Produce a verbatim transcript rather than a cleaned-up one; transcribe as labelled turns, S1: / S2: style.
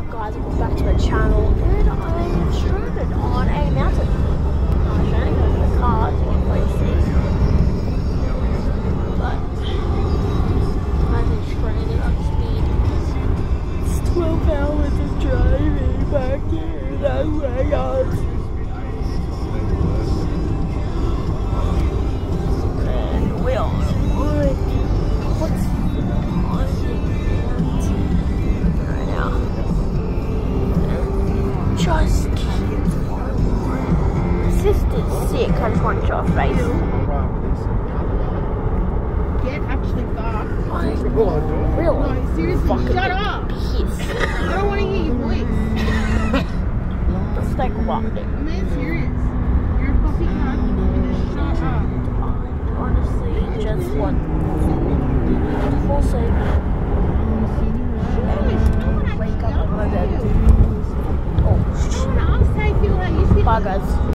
S1: guys, welcome back to the channel, and I'm stranded on a mountain. I'm trying to go to the car to get places, but I've been stranded on speed. It's twelve hours of driving back here, that way, guys. And we are good. What's just sister's sick. I just want to show her face.
S2: Get actually far.
S1: I'm really
S2: No, seriously,
S1: fucking
S2: shut up.
S1: pissed.
S2: I don't want to hear your voice.
S1: Let's take a walk there.
S2: I'm being serious. You're a puppy cat. You just shut up.
S1: Honestly, just want full sleep. Wake up on my bed. Oh, shit. Bye, guys.